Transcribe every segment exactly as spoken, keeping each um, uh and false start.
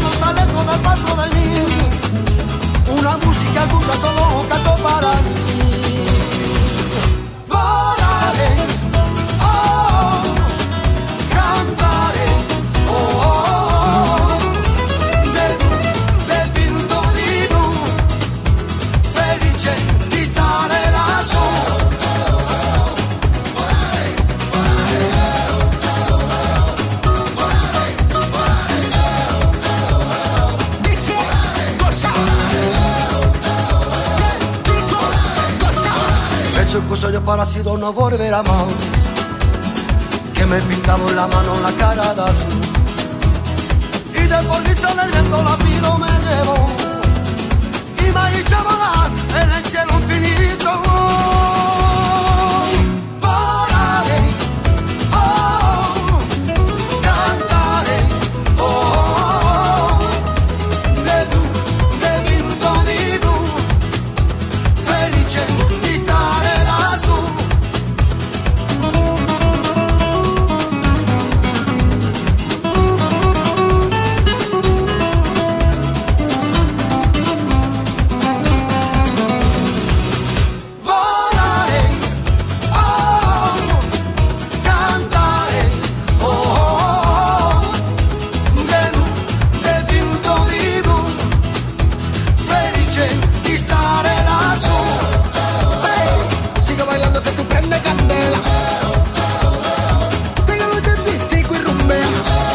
cuando sale todo el paso de mí, una música escucha solo canto para mí. Volaré, oh, cantaré, oh, oh, de, de vinto vivo, felice di stare lassù. Hecho un sueño parecido no volverá más, que me pintaba en la mano la cara de azul, y de por en el viento la pido me llevó, y me hizo volar en el cielo infinito. Volaré, oh, cantaré, oh, oh, de tu, de vinto vivo, felice di stare lassù. Volare, oh, cantare, oh, oh, de, de vinto vivo, felice di stare lassù. Hey, sigue bailando que tú prende candela, tenga los jazzisticos y rumbea.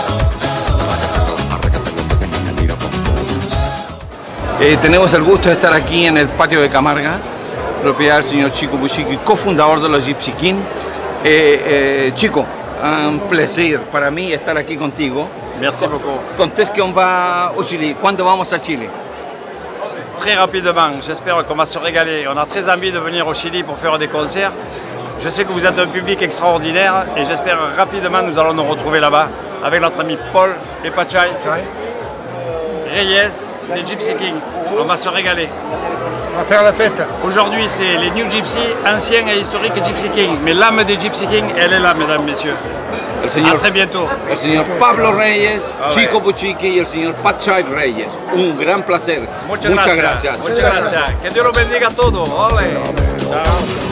Eh, tenemos el gusto de estar aquí en el patio de Camarga, propiedad del señor Chico Buchiki, cofundador de los Gypsy King. Eh, eh, Chico, un placer para mí estar aquí contigo. Merci beaucoup. Quand est-ce qu'on va au Chili? ¿Cuándo vamos a Chile? Très rapidement, j'espère qu'on va se régaler. On a très envie de venir au Chili pour faire des concerts. Je sais que vous êtes un public extraordinaire et j'espère rapidement nous allons nous retrouver là-bas avec notre ami Paul et Pachai, Reyes, les Gypsy King. On va se régaler. On va faire la fête. Aujourd'hui, c'est les New Gypsy, anciens et historiques Gypsy King. Mais l'âme des Gypsy King, elle est là, mesdames, messieurs. El A señor, très bientôt. el señor Pablo Reyes, Ah, Chico ouais. Buchiki y el señor Pachai Reyes. Un gran placer. Muchas, Muchas gracias. gracias. Muchas gracias. Que Dios los bendiga a todos. Ole. Chao.